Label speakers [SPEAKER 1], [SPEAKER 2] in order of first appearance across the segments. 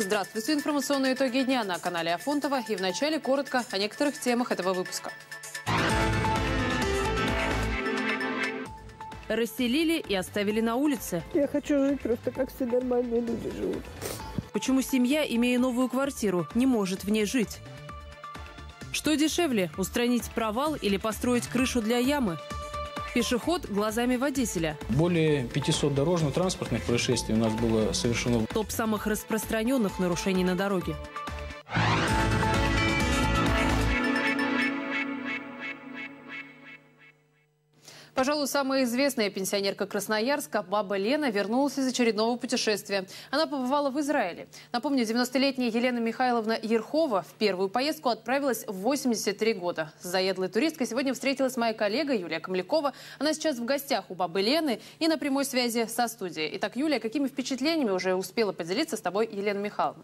[SPEAKER 1] Здравствуйте. Информационные итоги дня на канале Афонтова. И вначале коротко о некоторых темах этого выпуска. Расселили и оставили на улице.
[SPEAKER 2] Я хочу жить просто как все нормальные люди живут.
[SPEAKER 1] Почему семья, имея новую квартиру, не может в ней жить? Что дешевле – устранить провал или построить крышу для ямы? Пешеход глазами водителя.
[SPEAKER 3] Более 500 дорожно-транспортных происшествий у нас было совершено.
[SPEAKER 1] Топ самых распространенных нарушений на дороге. Пожалуй, самая известная пенсионерка Красноярска, баба Лена, вернулась из очередного путешествия. Она побывала в Израиле. Напомню, 90-летняя Елена Михайловна Ерхова в первую поездку отправилась в 83 года. С заядлой туристкой сегодня встретилась моя коллега Юлия Комлякова. Она сейчас в гостях у бабы Лены и на прямой связи со студией. Итак, Юлия, какими впечатлениями уже успела поделиться с тобой Елена Михайловна?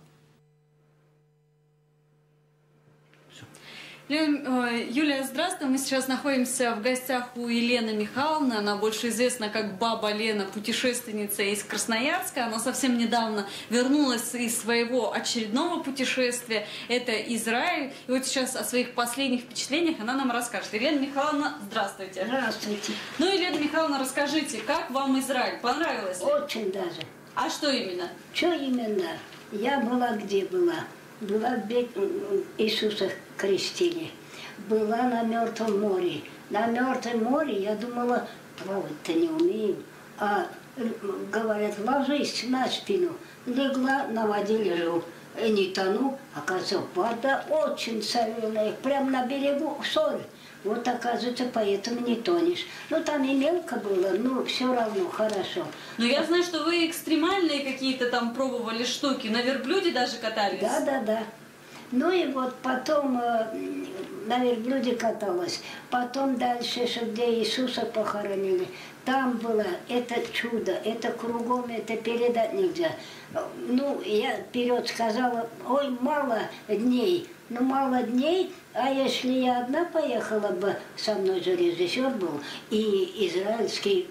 [SPEAKER 4] Юлия, здравствуй. Мы сейчас находимся в гостях у Елены Михайловны. Она больше известна как баба Лена, путешественница из Красноярска. Она совсем недавно вернулась из своего очередного путешествия. Это Израиль. И вот сейчас о своих последних впечатлениях она нам расскажет. Елена Михайловна, здравствуйте.
[SPEAKER 5] Здравствуйте.
[SPEAKER 4] Ну, Елена Михайловна, расскажите, как вам Израиль? Понравилось ли?
[SPEAKER 5] Очень даже.
[SPEAKER 4] А что именно?
[SPEAKER 5] Что именно? Я была где была? Была Иисуса крестили. Была на Мертвом море. На Мертвом море я думала, плавать-то не умею. А говорят, ложись на спину. Легла, на воде лежу. И не тону. Оказывается, вода очень соленая. Прямо на берегу соль. Вот, оказывается, поэтому не тонешь. Ну, там и мелко было, но все равно хорошо.
[SPEAKER 4] Но я знаю, что вы экстремальные какие-то там пробовали штуки. На верблюде даже катались.
[SPEAKER 5] Да. Ну и вот потом на верблюде каталась. Потом дальше, где Иисуса похоронили. Там было это чудо, это кругом, это передать нельзя. Ну, я вперед сказала, ой, мало дней. Ну, мало дней, а если я одна поехала бы, со мной же режиссер был, и израильский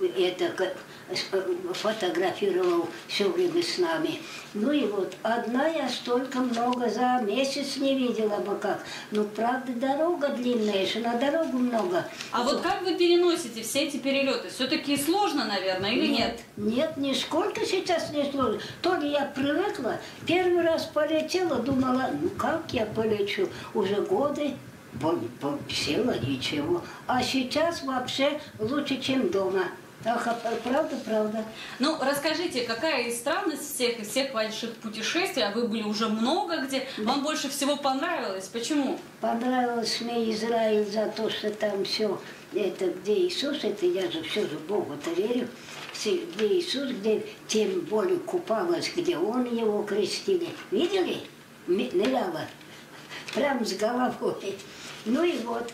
[SPEAKER 5] фотографировал все время с нами. Ну и вот, одна я столько много за месяц не видела бы как. Ну, правда, дорога длинная, что на дорогу много.
[SPEAKER 4] А вот как вы переносите все эти перелеты? Все-таки сложно, наверное, или нет?
[SPEAKER 5] Нет, нисколько сейчас не сложно. То ли я привыкла, первый раз полетела, думала, ну как я полечу? Уже годы села, ничего. А сейчас вообще лучше, чем дома. Ах, правда.
[SPEAKER 4] Ну, расскажите, какая из стран из всех больших путешествий, а вы были уже много где, вам больше всего понравилось? Почему?
[SPEAKER 5] Понравилось мне Израиль за то, что там все, это где Иисус, это я же все же Богу-то верю, где Иисус, где тем более купалась, где Он его крестили. Видели? Ныряла. Прям с головой. Ну и вот.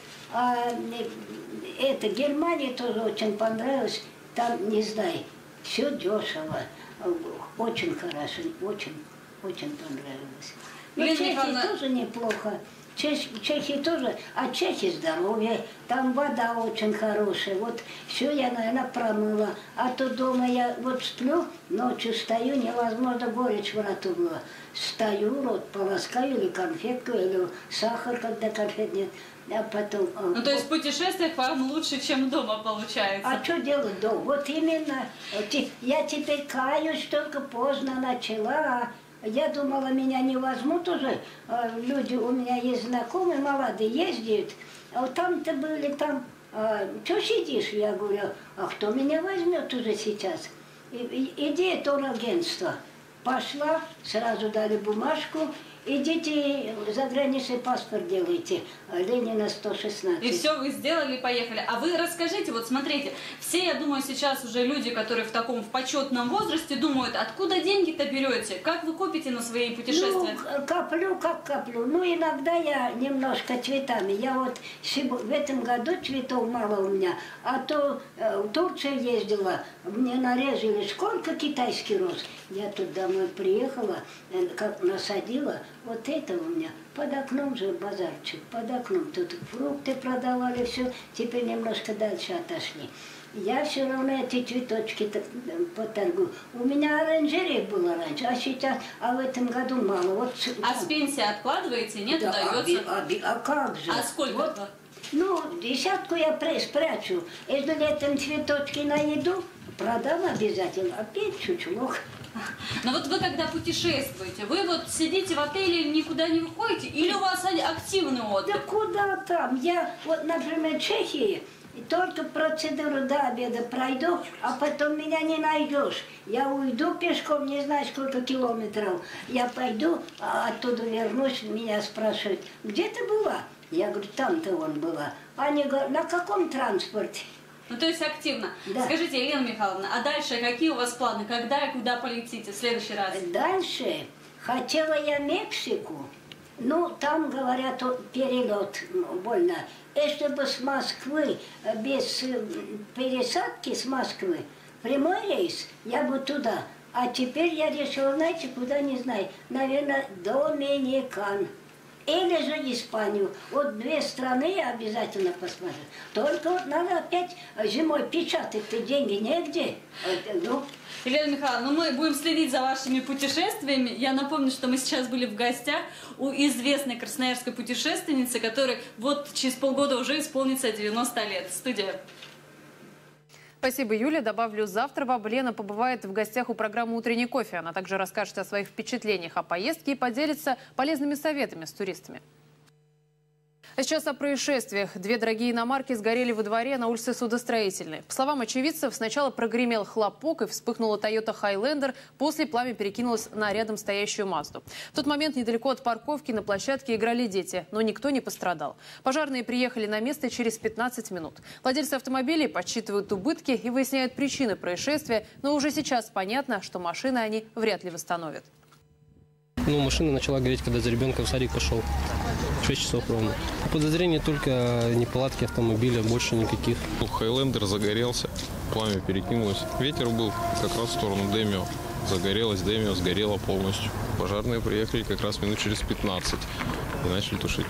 [SPEAKER 5] Это Германия тоже очень понравилась. Там, не знаю, все дешево. Очень хорошо, очень понравилось. Но Чехия тоже неплохо. Чехия тоже, а Чехия здоровье, там вода очень хорошая. Вот все я, наверное, промыла. А то дома я вот сплю, ночью стою, невозможно, горечь в роту была. Стою, рот полоскаю, или конфетку, или сахар, когда конфет нет. А потом...
[SPEAKER 4] Ну, то есть в путешествиях вам лучше, чем дома получается?
[SPEAKER 5] А что делать дома? Вот именно. Я теперь каюсь, только поздно начала. Я думала, меня не возьмут уже. Люди, у меня есть знакомые, молодые, ездят. А вот там-то были, там, что сидишь? Я говорю, а кто меня возьмет уже сейчас? Иди, турагентство. Пошла, сразу дали бумажку. Идите, заграничный паспорт делайте, Ленина 116.
[SPEAKER 4] И все, вы сделали, поехали. А вы расскажите, вот смотрите, все, я думаю, сейчас уже люди, которые в таком почетном возрасте, думают, откуда деньги-то берете? Как вы копите на свои путешествия?
[SPEAKER 5] Ну, коплю, как коплю. Ну, иногда я немножко цветами. Я вот в этом году цветов мало у меня, а то в Турцию ездила, мне нарезали, сколько китайский роз. Я тут домой приехала, как насадила. Вот это у меня под окном же базарчик, под окном. Тут фрукты продавали, все. Теперь немножко дальше отошли. Я все равно эти цветочки поторгую. У меня оранжерея была раньше, а сейчас, в этом году мало. Вот,
[SPEAKER 4] а с пенсии откладываете, нет,
[SPEAKER 5] да,
[SPEAKER 4] удается?
[SPEAKER 5] А как же?
[SPEAKER 4] А сколько?
[SPEAKER 5] Вот, ну, десятку я спрячу. Если летом цветочки найду, продам обязательно. Опять чучелок.
[SPEAKER 4] Но вот вы когда путешествуете, вы вот сидите в отеле, никуда не выходите, или у вас активный отдых?
[SPEAKER 5] Да куда там? Я, вот, например, в Чехии, только процедуру до обеда пройду, а потом меня не найдешь. Я уйду пешком, не знаю сколько километров. Я пойду, а оттуда вернусь, меня спрашивают, где ты была? Я говорю, там-то он была. Они говорят, на каком транспорте?
[SPEAKER 4] Ну, то есть активно.
[SPEAKER 5] Да.
[SPEAKER 4] Скажите, Елена Михайловна, а дальше какие у вас планы? Когда и куда полетите в следующий раз?
[SPEAKER 5] Дальше хотела я Мексику. Ну, там, говорят, перелет больно. Если бы с Москвы, без пересадки с Москвы, прямой рейс, я бы туда. А теперь я решила, знаете, куда, не знаю, наверное, Доминикан. Или же Испанию. Вот две страны я обязательно посмотрю. Только вот надо опять зимой печатать-то деньги негде. Ну.
[SPEAKER 4] Елена Михайловна, ну мы будем следить за вашими путешествиями. Я напомню, что мы сейчас были в гостях у известной красноярской путешественницы, которой вот через полгода уже исполнится 90 лет. Студия.
[SPEAKER 1] Спасибо, Юля. Добавлю, завтра баба Лена побывает в гостях у программы «Утренний кофе». Она также расскажет о своих впечатлениях о поездке и поделится полезными советами с туристами. А сейчас о происшествиях. Две дорогие иномарки сгорели во дворе на улице Судостроительной. По словам очевидцев, сначала прогремел хлопок и вспыхнула Toyota Highlander. После пламя перекинулось на рядом стоящую Мазду. В тот момент недалеко от парковки на площадке играли дети, но никто не пострадал. Пожарные приехали на место через 15 минут. Владельцы автомобилей подсчитывают убытки и выясняют причины происшествия. Но уже сейчас понятно, что машины они вряд ли восстановят.
[SPEAKER 6] Ну, машина начала гореть, когда за ребенком в садик пошел. 6 часов ровно. Подозрения только неполадки автомобиля, больше никаких.
[SPEAKER 7] Хайлендер загорелся, пламя перекинулось. Ветер был как раз в сторону Демио. Загорелось Демио, сгорело полностью. Пожарные приехали как раз минут через 15 и начали тушить.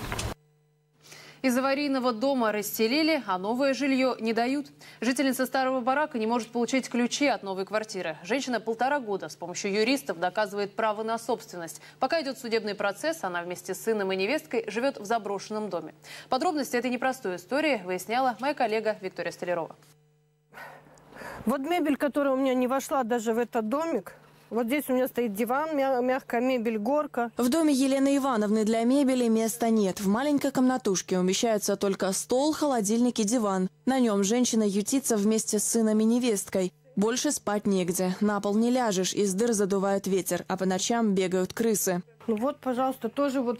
[SPEAKER 1] Из аварийного дома расселили, а новое жилье не дают. Жительница старого барака не может получить ключи от новой квартиры. Женщина 1,5 года с помощью юристов доказывает право на собственность. Пока идет судебный процесс, она вместе с сыном и невесткой живет в заброшенном доме. Подробности этой непростой истории выясняла моя коллега Виктория Столярова.
[SPEAKER 2] Вот мебель, которая у меня не вошла даже в этот домик. Вот здесь у меня стоит диван, мягкая мебель, горка.
[SPEAKER 8] В доме Елены Ивановны для мебели места нет. В маленькой комнатушке умещаются только стол, холодильник и диван. На нем женщина ютится вместе с сыном и невесткой. Больше спать негде. На пол не ляжешь, из дыр задувает ветер, а по ночам бегают крысы.
[SPEAKER 2] Ну вот, пожалуйста, тоже вот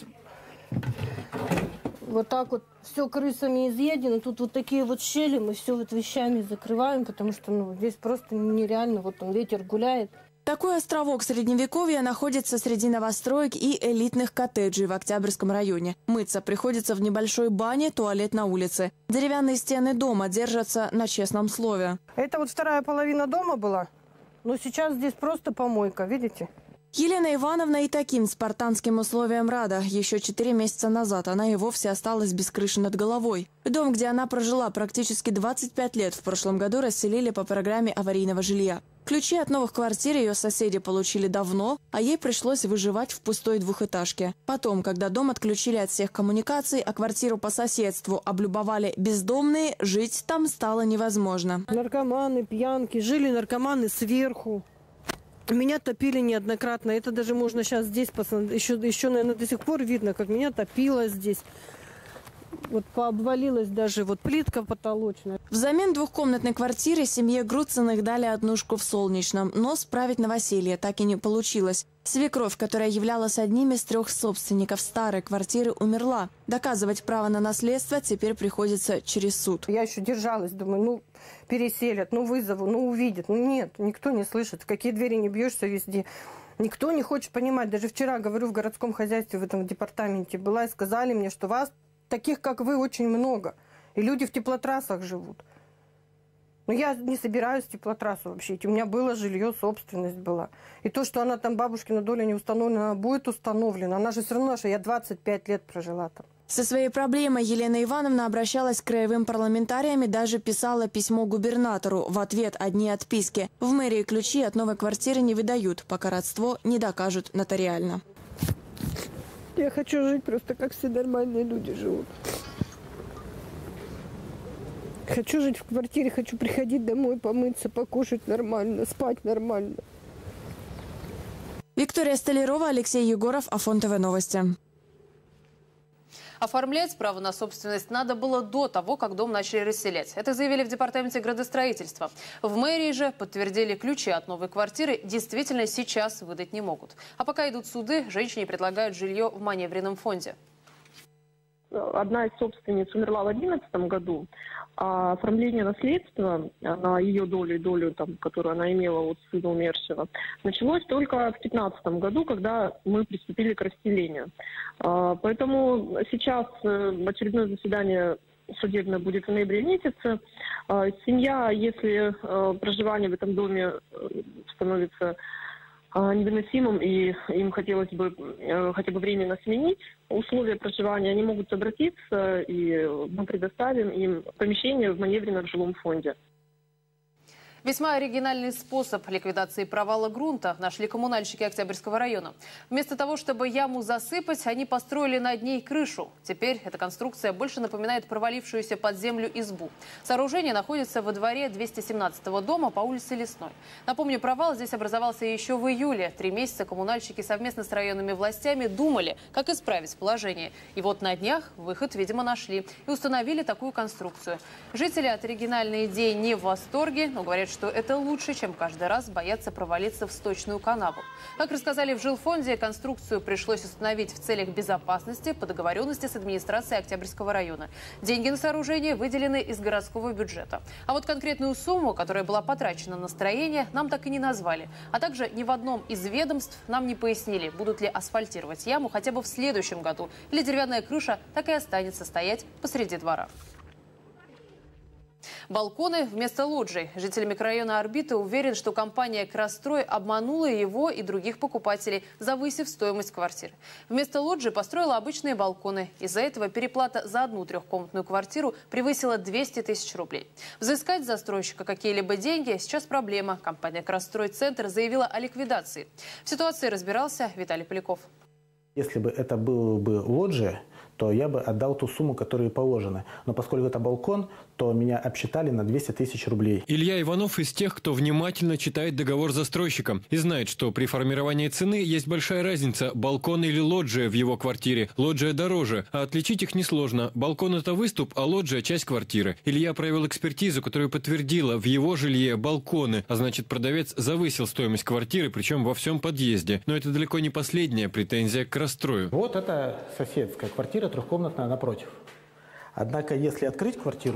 [SPEAKER 2] так вот все крысами изъедено. Тут вот такие вот щели, мы все вот вещами закрываем, потому что здесь просто нереально. Вот там ветер гуляет.
[SPEAKER 8] Такой островок средневековья находится среди новостроек и элитных коттеджей в Октябрьском районе. Мыться приходится в небольшой бане, туалет на улице. Деревянные стены дома держатся на честном слове.
[SPEAKER 2] Это вот вторая половина дома была, но сейчас здесь просто помойка, видите?
[SPEAKER 8] Елена Ивановна и таким спартанским условиям рада. Еще 4 месяца назад она и вовсе осталась без крыши над головой. Дом, где она прожила практически 25 лет, в прошлом году расселили по программе аварийного жилья. Ключи от новых квартир ее соседи получили давно, а ей пришлось выживать в пустой двухэтажке. Потом, когда дом отключили от всех коммуникаций, а квартиру по соседству облюбовали бездомные, жить там стало невозможно.
[SPEAKER 2] Наркоманы, пьянки, жили наркоманы сверху. Меня топили неоднократно. Это даже можно сейчас здесь посмотреть. Еще, наверное, до сих пор видно, как меня топило здесь. Вот пообвалилась даже вот плитка потолочная.
[SPEAKER 8] Взамен двухкомнатной квартиры семье Груциных дали однушку в Солнечном, но справить новоселье так и не получилось. Свекровь, которая являлась одним из 3 собственников старой квартиры, умерла. Доказывать право на наследство теперь приходится через суд.
[SPEAKER 2] Я еще держалась, думаю, переселят, вызову, увидят. Нет, никто не слышит. В какие двери не бьешься везде. Никто не хочет понимать. Даже вчера, говорю, в городском хозяйстве, в этом департаменте была, и сказали мне, что вас таких, как вы, очень много. И люди в теплотрассах живут. Но я не собираюсь в теплотрассу вообще. У меня было жилье, собственность была. И то, что она там, бабушкина доля не установлена, она будет установлена. Она же все равно наша. Я 25 лет прожила там.
[SPEAKER 8] Со своей проблемой Елена Ивановна обращалась к краевым парламентариям и даже писала письмо губернатору. В ответ одни отписки. В мэрии ключи от новой квартиры не выдают, пока родство не докажут нотариально.
[SPEAKER 2] Я хочу жить просто, как все нормальные люди живут. Хочу жить в квартире, хочу приходить домой, помыться, покушать нормально, спать нормально.
[SPEAKER 8] Виктория Столярова, Алексей Егоров, Афон ТВ Новости.
[SPEAKER 1] Оформлять право на собственность надо было до того, как дом начали расселять. Это заявили в департаменте градостроительства. В мэрии же подтвердили, ключи от новой квартиры действительно сейчас выдать не могут. А пока идут суды, женщине предлагают жилье в маневренном фонде.
[SPEAKER 9] Одна из собственниц умерла в 2011 году, а оформление наследства на ее долю, которую она имела от сына умершего, началось только в 2015 году, когда мы приступили к расселению. Поэтому сейчас очередное заседание судебное будет в ноябре месяце. Семья, если проживание в этом доме становится невыносимым, и им хотелось бы хотя бы временно сменить условия проживания, они могут обратиться, и мы предоставим им помещение в маневренном жилом фонде.
[SPEAKER 1] Весьма оригинальный способ ликвидации провала грунта нашли коммунальщики Октябрьского района. Вместо того, чтобы яму засыпать, они построили над ней крышу. Теперь эта конструкция больше напоминает провалившуюся под землю избу. Сооружение находится во дворе 217-го дома по улице Лесной. Напомню, провал здесь образовался еще в июле. 3 месяца коммунальщики совместно с районными властями думали, как исправить положение. И вот на днях выход, видимо, нашли и установили такую конструкцию. Жители от оригинальной идеи не в восторге, но говорят, что это лучше, чем каждый раз бояться провалиться в сточную канаву. Как рассказали в жилфонде, конструкцию пришлось установить в целях безопасности по договоренности с администрацией Октябрьского района. Деньги на сооружение выделены из городского бюджета. А вот конкретную сумму, которая была потрачена на строение, нам так и не назвали. А также ни в одном из ведомств нам не пояснили, будут ли асфальтировать яму хотя бы в следующем году, или деревянная крыша так и останется стоять посреди двора. Балконы вместо лоджий. Жители микрорайона Орбита уверены, что компания «Крастрой» обманула его и других покупателей, завысив стоимость квартир. Вместо лоджий построила обычные балконы. Из-за этого переплата за одну трехкомнатную квартиру превысила 200 тысяч рублей. Взыскать с застройщика какие-либо деньги сейчас проблема. Компания «Крастрой Центр» заявила о ликвидации. В ситуации разбирался Виталий Поляков.
[SPEAKER 10] Если бы это было бы лоджия, то я бы отдал ту сумму, которая положена. Но поскольку это балкон, то меня обсчитали на 200 тысяч рублей.
[SPEAKER 11] Илья Иванов из тех, кто внимательно читает договор с застройщиком и знает, что при формировании цены есть большая разница – балкон или лоджия в его квартире. Лоджия дороже, а отличить их несложно. Балкон – это выступ, а лоджия – часть квартиры. Илья провел экспертизу, которая подтвердила в его жилье балконы, а значит, продавец завысил стоимость квартиры, причем во всем подъезде. Но это далеко не последняя претензия к Крастрою.
[SPEAKER 10] Вот это соседская квартира, трехкомнатная напротив. Однако, если открыть квартиру,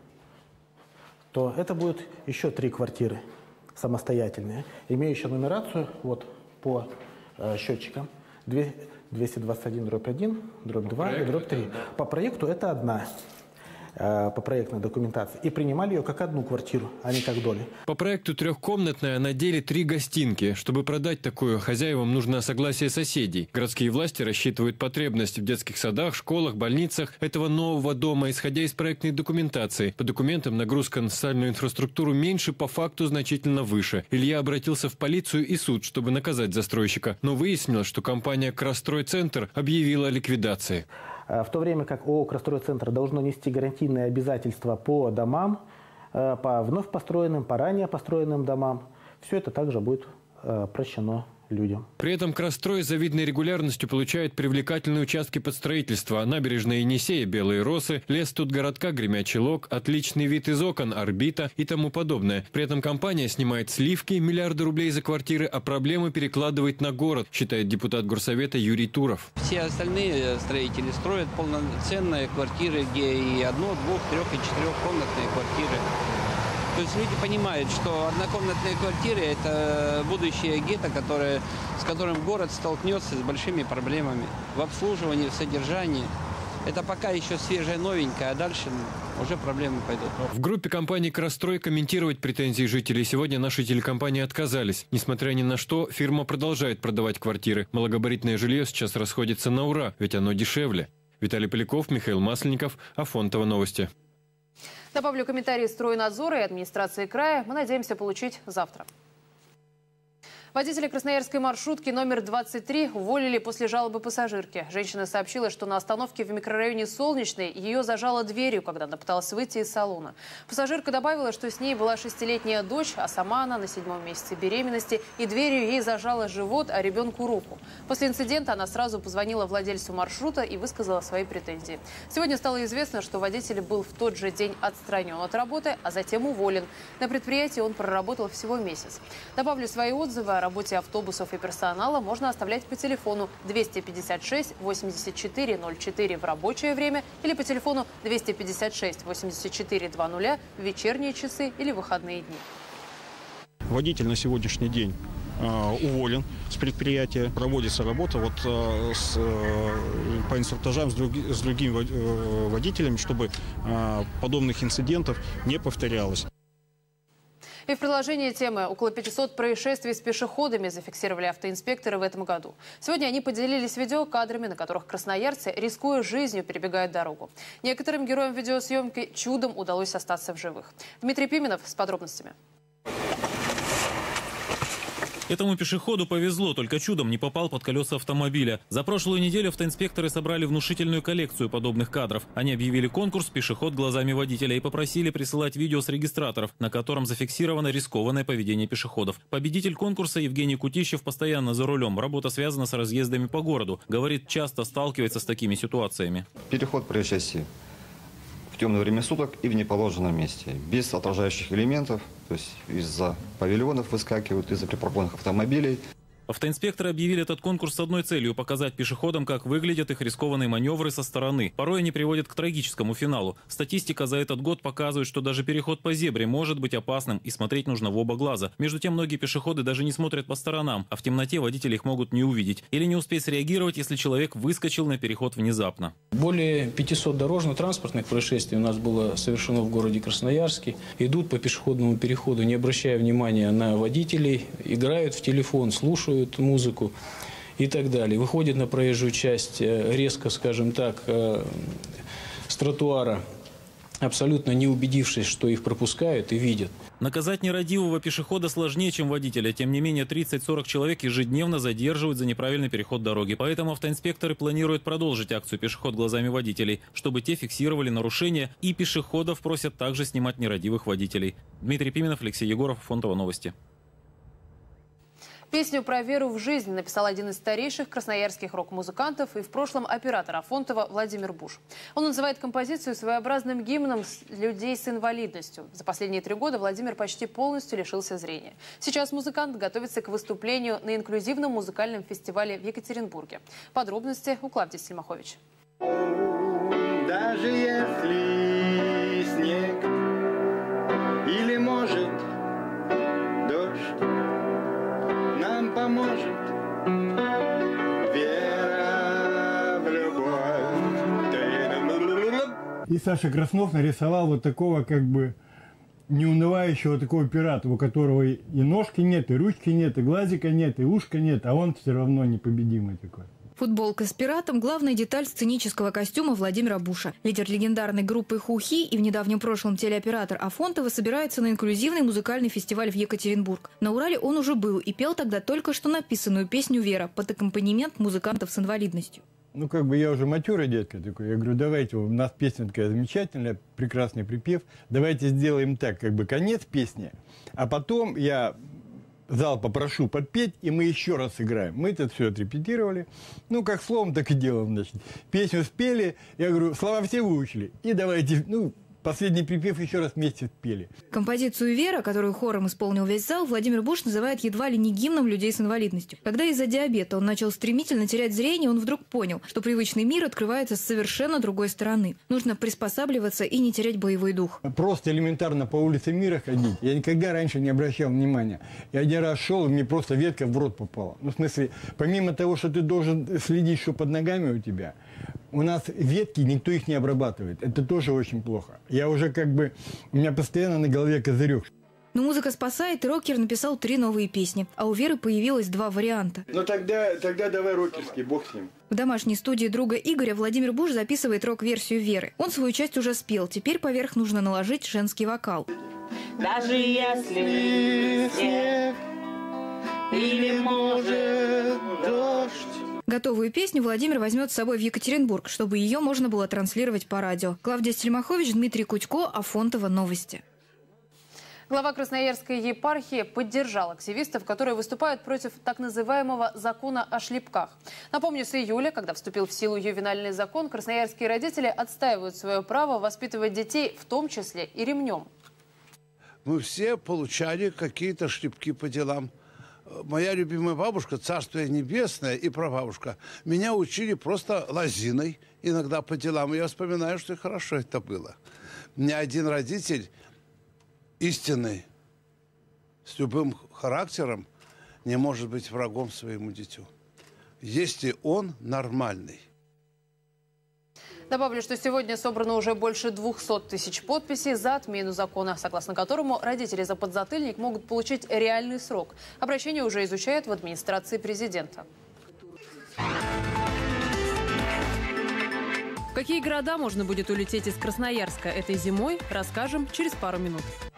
[SPEAKER 10] то это будет еще 3 квартиры самостоятельные, имеющие нумерацию вот по счетчикам 221/1, /2 и /3. По проекту это одна. По проектной документации, и принимали ее как одну квартиру, а не как доли.
[SPEAKER 11] По проекту трехкомнатная, на деле 3 гостинки. Чтобы продать такую, хозяевам нужно согласие соседей. Городские власти рассчитывают потребность в детских садах, школах, больницах этого нового дома, исходя из проектной документации. По документам нагрузка на социальную инфраструктуру меньше, по факту значительно выше. Илья обратился в полицию и суд, чтобы наказать застройщика. Но выяснилось, что компания «Крастрой Центр» объявила о ликвидации.
[SPEAKER 10] В то время как ООО «Крастройцентр» должно нести гарантийные обязательства по домам, по вновь построенным, по ранее построенным домам, все это также будет прощено людям.
[SPEAKER 11] При этом Крастрой с завидной регулярностью получает привлекательные участки под строительство. Набережная Енисея, Белые Росы, лес Студгородка, Гремячий Лог, отличный вид из окон, Орбита и тому подобное. При этом компания снимает сливки, миллиарды рублей за квартиры, а проблемы перекладывает на город, считает депутат Горсовета Юрий Туров.
[SPEAKER 12] Все остальные строители строят полноценные квартиры, где и 1-, 2-, 3- и 4-комнатные квартиры. То есть люди понимают, что однокомнатные квартиры – это будущее гетто, с которым город столкнется с большими проблемами в обслуживании, в содержании. Это пока еще свежее, новенькое, а дальше уже проблемы пойдут.
[SPEAKER 11] В группе компании «Крострой» комментировать претензии жителей сегодня наши телекомпании отказались. Несмотря ни на что, фирма продолжает продавать квартиры. Малогабаритное жилье сейчас расходится на ура, ведь оно дешевле. Виталий Поляков, Михаил Масленников, Афонтово новости.
[SPEAKER 1] Добавлю комментарии стройнадзора и администрации края. Мы надеемся получить завтра. Водителя красноярской маршрутки номер 23 уволили после жалобы пассажирки. Женщина сообщила, что на остановке в микрорайоне Солнечный ее зажало дверью, когда она пыталась выйти из салона. Пассажирка добавила, что с ней была 6-летняя дочь, а сама она на 7-м месяце беременности, и дверью ей зажала живот, а ребенку руку. После инцидента она сразу позвонила владельцу маршрута и высказала свои претензии. Сегодня стало известно, что водитель был в тот же день отстранен от работы, а затем уволен. На предприятии он проработал всего месяц. Добавлю свои отзывы о работе автобусов и персонала можно оставлять по телефону 256 84 04 в рабочее время или по телефону 256 84 20 в вечерние часы или выходные дни.
[SPEAKER 13] Водитель на сегодняшний день уволен с предприятия. Проводится работа по инструктажам с другими водителями, чтобы подобных инцидентов не повторялось.
[SPEAKER 1] И в продолжении темы около 500 происшествий с пешеходами зафиксировали автоинспекторы в этом году. Сегодня они поделились видеокадрами, на которых красноярцы, рискуя жизнью, перебегают дорогу. Некоторым героям видеосъемки чудом удалось остаться в живых. Дмитрий Пименов с подробностями.
[SPEAKER 14] Этому пешеходу повезло, только чудом не попал под колеса автомобиля. За прошлую неделю автоинспекторы собрали внушительную коллекцию подобных кадров. Они объявили конкурс «Пешеход глазами водителя» и попросили присылать видео с регистраторов, на котором зафиксировано рискованное поведение пешеходов. Победитель конкурса Евгений Кутищев постоянно за рулем. Работа связана с разъездами по городу. Говорит, часто сталкивается с такими ситуациями.
[SPEAKER 15] Переход происшествия в темное время суток и в неположенном месте, без отражающих элементов, то есть из-за павильонов выскакивают, из-за припаркованных автомобилей.
[SPEAKER 14] Автоинспекторы объявили этот конкурс с одной целью – показать пешеходам, как выглядят их рискованные маневры со стороны. Порой они приводят к трагическому финалу. Статистика за этот год показывает, что даже переход по зебре может быть опасным и смотреть нужно в оба глаза. Между тем, многие пешеходы даже не смотрят по сторонам, а в темноте водители их могут не увидеть или не успеть среагировать, если человек выскочил на переход внезапно.
[SPEAKER 3] Более 500 дорожно-транспортных происшествий у нас было совершено в городе Красноярске. Идут по пешеходному переходу, не обращая внимания на водителей, играют в телефон, слушают музыку и так далее. Выходит на проезжую часть резко, скажем так, с тротуара, абсолютно не убедившись, что их пропускают и видят.
[SPEAKER 14] Наказать нерадивого пешехода сложнее, чем водителя. Тем не менее, 30-40 человек ежедневно задерживают за неправильный переход дороги. Поэтому автоинспекторы планируют продолжить акцию «Пешеход глазами водителей», чтобы те фиксировали нарушения, и пешеходов просят также снимать нерадивых водителей. Дмитрий Пименов, Алексей Егоров, Афонтово новости.
[SPEAKER 1] Песню про веру в жизнь написал один из старейших красноярских рок-музыкантов и в прошлом оператор Афонтова Владимир Буш. Он называет композицию своеобразным гимном людей с инвалидностью. За последние 3 года Владимир почти полностью лишился зрения. Сейчас музыкант готовится к выступлению на инклюзивном музыкальном фестивале в Екатеринбурге. Подробности у Клавдии Сельмахович.
[SPEAKER 16] Даже если снег или, может, дождь нам поможет вера в любовь.
[SPEAKER 17] И Саша Краснов нарисовал вот такого как бы неунывающего такого пирата, у которого и ножки нет, и ручки нет, и глазика нет, и ушка нет, а он все равно непобедимый такой.
[SPEAKER 18] Футболка с пиратом – главная деталь сценического костюма Владимира Буша. Лидер легендарной группы «Хухи» и в недавнем прошлом телеоператор Афонтова собирается на инклюзивный музыкальный фестиваль в Екатеринбург. На Урале он уже был и пел тогда только что написанную песню «Вера» под аккомпанемент музыкантов с инвалидностью.
[SPEAKER 17] Ну, как бы я уже матерый дядька такой. Я говорю, давайте, у нас песня такая замечательная, прекрасный припев. Давайте сделаем так, как бы конец песни, а потом я зал попрошу подпеть, и мы еще раз сыграем. Мы это все отрепетировали. Ну, как словом, так и делом, значит. Песню спели, я говорю, слова все выучили. И давайте, ну, последний припев еще раз вместе спели.
[SPEAKER 18] Композицию «Вера», которую хором исполнил весь зал, Владимир Буш называет едва ли не гимном людей с инвалидностью. Когда из-за диабета он начал стремительно терять зрение, он вдруг понял, что привычный мир открывается с совершенно другой стороны. Нужно приспосабливаться и не терять боевой дух.
[SPEAKER 17] Просто элементарно по улице мира ходить. Я никогда раньше не обращал внимания. Я один раз шел, и мне просто ветка в рот попала. Ну, в смысле, помимо того, что ты должен следить, что под ногами у тебя, у нас ветки, никто их не обрабатывает. Это тоже очень плохо. Я уже у меня постоянно на голове козырек.
[SPEAKER 18] Но музыка спасает, и рокер написал 3 новые песни. А у Веры появилось 2 варианта.
[SPEAKER 17] Ну тогда давай рокерский, бог с ним.
[SPEAKER 18] В домашней студии друга Игоря Владимир Буш записывает рок-версию Веры. Он свою часть уже спел, теперь поверх нужно наложить женский вокал.
[SPEAKER 19] Даже если снег или, может, дождь.
[SPEAKER 18] Готовую песню Владимир возьмет с собой в Екатеринбург, чтобы ее можно было транслировать по радио. Клавдия Стельмахович, Дмитрий Кутько, Афонтова, новости.
[SPEAKER 1] Глава Красноярской епархии поддержал активистов, которые выступают против так называемого закона о шлепках. Напомню, с июля, когда вступил в силу ювенальный закон, красноярские родители отстаивают свое право воспитывать детей, в том числе и ремнем.
[SPEAKER 20] Мы все получали какие-то шлепки по делам. Моя любимая бабушка, царствие небесное, и прабабушка, меня учили просто лозиной иногда по делам. И я вспоминаю, что хорошо это было. Ни один родитель истинный, с любым характером, не может быть врагом своему дитю, если он нормальный.
[SPEAKER 1] Добавлю, что сегодня собрано уже больше 200 тысяч подписей за отмену закона, согласно которому родители за подзатыльник могут получить реальный срок. Обращение уже изучают в администрации президента. В какие города можно будет улететь из Красноярска этой зимой, расскажем через пару минут.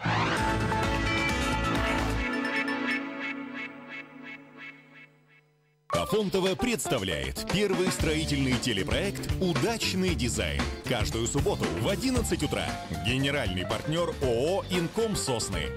[SPEAKER 21] Афонтова представляет первый строительный телепроект «Удачный дизайн». Каждую субботу в 11 утра. Генеральный партнер ООО «Инком Сосны».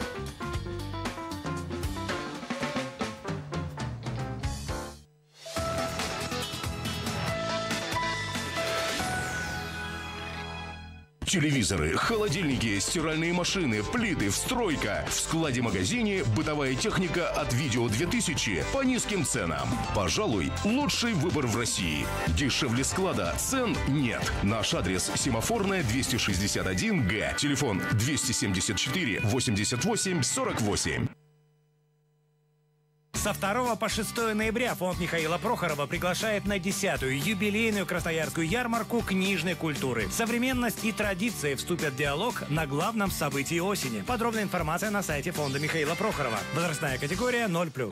[SPEAKER 21] Телевизоры, холодильники, стиральные машины, плиты, встройка. В складе-магазине бытовая техника от Видео 2000 по низким ценам. Пожалуй, лучший выбор в России. Дешевле склада цен нет. Наш адрес: Семафорная, 261Г. Телефон 274 88 48.
[SPEAKER 22] Со 2 по 6 ноября фонд Михаила Прохорова приглашает на 10-ю юбилейную красноярскую ярмарку книжной культуры. Современность и традиции вступят в диалог на главном событии осени. Подробная информация на сайте фонда Михаила Прохорова. Возрастная категория 0+.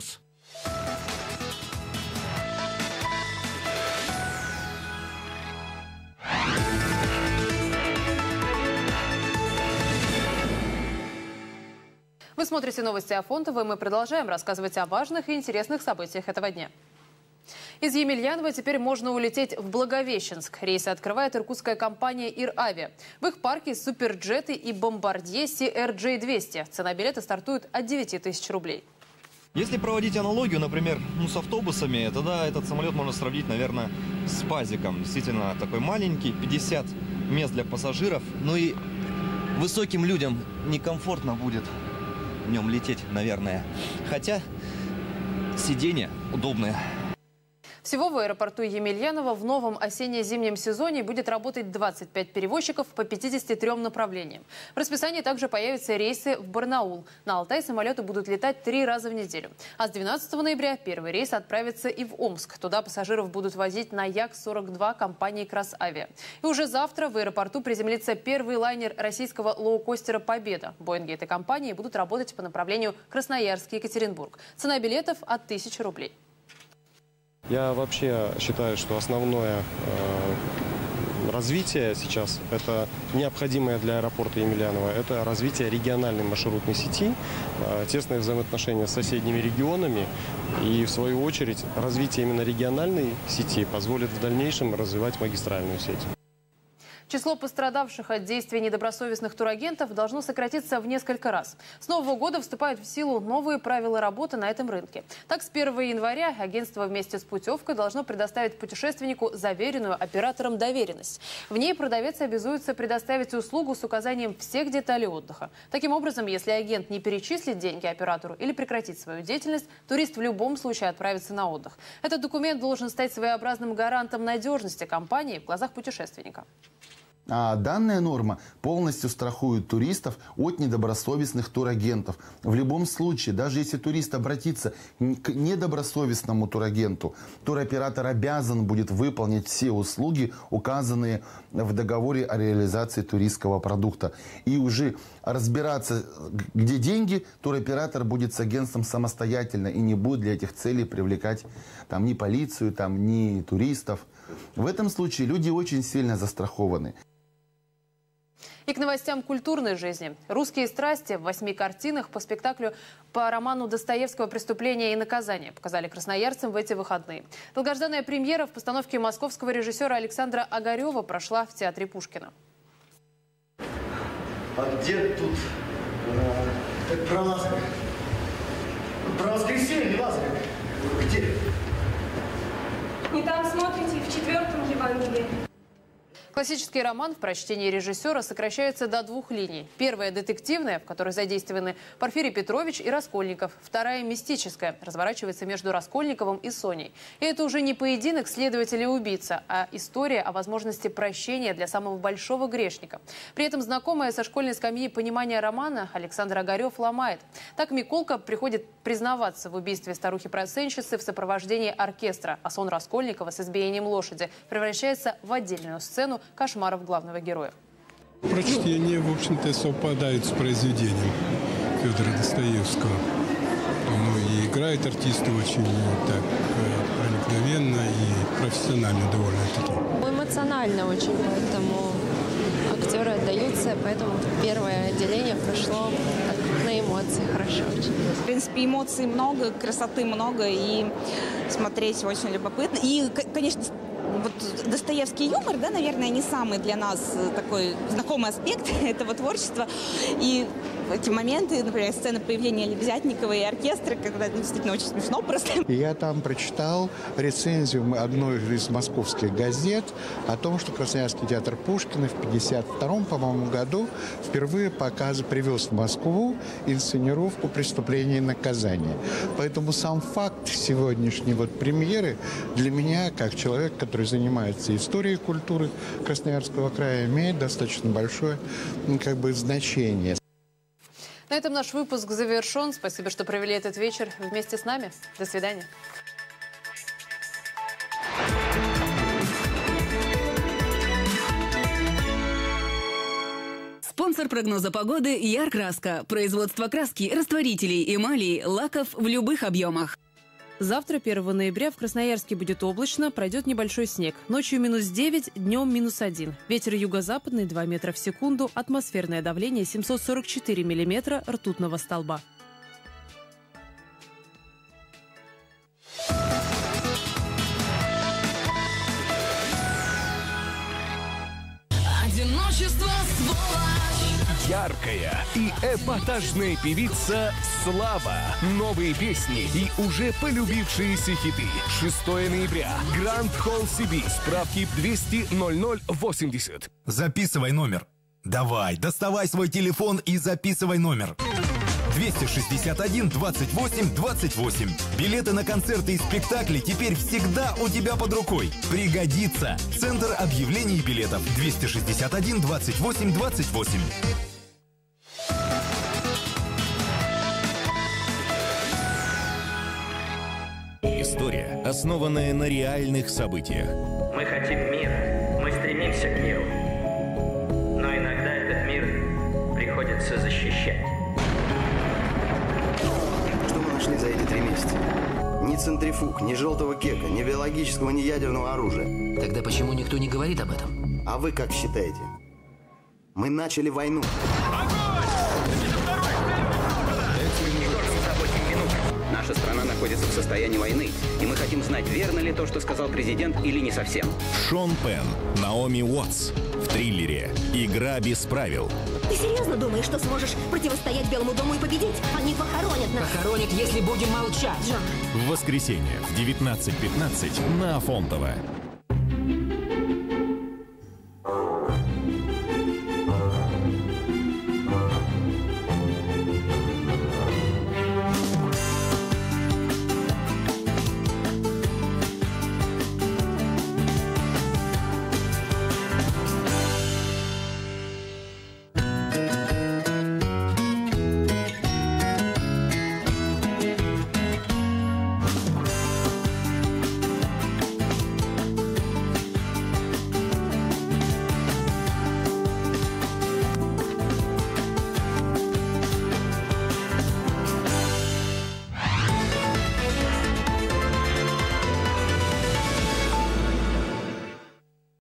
[SPEAKER 1] Вы смотрите новости Афонтова, и мы продолжаем рассказывать о важных и интересных событиях этого дня. Из Емельянова теперь можно улететь в Благовещенск. Рейсы открывает иркутская компания «Ир-Авиа». В их парке суперджеты и бомбардье CRJ-200. Цена билета стартует от 9 тысяч рублей.
[SPEAKER 23] Если проводить аналогию, например, с автобусами, тогда этот самолет можно сравнить, наверное, с пазиком. Действительно такой маленький, 50 мест для пассажиров. Ну и высоким людям некомфортно будет в нем лететь, наверное. Хотя сиденья удобные.
[SPEAKER 1] Всего в аэропорту Емельянова в новом осенне-зимнем сезоне будет работать 25 перевозчиков по 53 направлениям. В расписании также появятся рейсы в Барнаул. На Алтай самолеты будут летать 3 раза в неделю. А с 12 ноября первый рейс отправится и в Омск. Туда пассажиров будут возить на Як-42 компании «Красавиа». И уже завтра в аэропорту приземлится первый лайнер российского лоукостера «Победа». Боинги этой компании будут работать по направлению Красноярск-Екатеринбург. Цена билетов от 1000 рублей.
[SPEAKER 24] Я вообще считаю, что основное развитие сейчас, это необходимое для аэропорта Емельянова, это развитие региональной маршрутной сети, тесные взаимоотношения с соседними регионами и, в свою очередь, развитие именно региональной сети позволит в дальнейшем развивать магистральную сеть.
[SPEAKER 1] Число пострадавших от действий недобросовестных турагентов должно сократиться в несколько раз. С нового года вступают в силу новые правила работы на этом рынке. Так, с 1 января агентство вместе с путевкой должно предоставить путешественнику заверенную оператором доверенность. В ней продавец обязуется предоставить услугу с указанием всех деталей отдыха. Таким образом, если агент не перечислит деньги оператору или прекратит свою деятельность, турист в любом случае отправится на отдых. Этот документ должен стать своеобразным гарантом надежности компании в глазах путешественника.
[SPEAKER 4] А данная норма полностью страхует туристов от недобросовестных турагентов. В любом случае, даже если турист обратится к недобросовестному турагенту, туроператор обязан будет выполнить все услуги, указанные в договоре о реализации туристского продукта. И уже разбираться, где деньги, туроператор будет с агентством самостоятельно и не будет для этих целей привлекать там, ни полицию, там, ни туристов. В этом случае люди очень сильно застрахованы.
[SPEAKER 1] И к новостям культурной жизни. «Русские страсти» в 8 картинах по спектаклю по роману Достоевского «Преступление и наказание» показали красноярцам в эти выходные. Долгожданная премьера в постановке московского режиссера Александра Огарева прошла в театре Пушкина.
[SPEAKER 5] А где тут про Лазаря? Про воскресенье Лазаря. Где?
[SPEAKER 6] Не там смотрите, в 4-м Евангелии.
[SPEAKER 1] Классический роман в прочтении режиссера сокращается до 2 линий. Первая – детективная, в которой задействованы Порфирий Петрович и Раскольников. Вторая – мистическая, разворачивается между Раскольниковым и Соней. И это уже не поединок следователя и убийца, а история о возможности прощения для самого большого грешника. При этом знакомое со школьной скамьи понимание романа Александр Огарев ломает. Так Миколка приходит признаваться в убийстве старухи-процентщицы в сопровождении оркестра, а сон Раскольникова с избиением лошади превращается в отдельную сцену кошмаров главного героя.
[SPEAKER 7] Прочтение, в общем-то, совпадает с произведением Федора Достоевского. Ну, и играет артисты очень так проникновенно и профессионально довольно-таки.
[SPEAKER 25] Эмоционально очень, поэтому актеры отдаются, поэтому первое отделение прошло так, на эмоции хорошо очень.
[SPEAKER 26] В принципе, эмоций много, красоты много, и смотреть очень любопытно. И, конечно, вот Достоевский юмор, да, наверное, не самый для нас такой знакомый аспект этого творчества. И эти моменты, например, сцена появления Лебезятникова и оркестра, когда действительно очень смешно просто.
[SPEAKER 27] Я там прочитал рецензию одной из московских газет о том, что Красноярский театр Пушкина в 1952, по-моему, году впервые привез в Москву инсценировку «Преступление и наказание». Поэтому сам факт сегодняшней премьеры для меня, как человек, который занимается историей культуры Красноярского края, имеет достаточно большое значение.
[SPEAKER 1] На этом наш выпуск завершен. Спасибо, что провели этот вечер вместе с нами. До свидания.
[SPEAKER 28] Спонсор прогноза погоды «Яркраска». Производство краски, растворителей, эмалей, лаков в любых объемах.
[SPEAKER 1] Завтра, 1 ноября, в Красноярске будет облачно, пройдет небольшой снег. Ночью -9, днем -1. Ветер юго-западный 2 метра в секунду, атмосферное давление 744 миллиметра ртутного столба.
[SPEAKER 28] Одиночество, сволочь!
[SPEAKER 21] Яркая и эпатажная певица Слава. Новые песни и уже полюбившиеся хиты. 6 ноября. Гранд Холл Сибирь. Справки 200 00 80.
[SPEAKER 29] Записывай номер. Давай, доставай свой телефон и записывай номер. 261 28 28. Билеты на концерты и спектакли теперь всегда у тебя под рукой. Пригодится. Центр объявлений билетов. 261 28 28.
[SPEAKER 21] История, основанная на реальных событиях.
[SPEAKER 30] Мы хотим мира, мы стремимся к миру. Но иногда этот мир приходится защищать.
[SPEAKER 31] Что мы нашли за эти 3 месяца? Ни центрифуг, ни желтого кека, ни биологического, ни ядерного оружия.
[SPEAKER 32] Тогда почему никто не говорит об этом?
[SPEAKER 31] А вы как считаете? Мы начали войну.
[SPEAKER 33] Наша страна находится в состоянии войны, и мы хотим знать, верно ли то, что сказал президент, или не совсем.
[SPEAKER 21] Шон Пенн, Наоми Уотс в триллере «Игра без правил».
[SPEAKER 34] Ты серьезно думаешь, что сможешь противостоять Белому дому и победить? Они похоронят нас.
[SPEAKER 32] Похоронят, если будем молчать.
[SPEAKER 21] В воскресенье в 19:15 на Афонтово.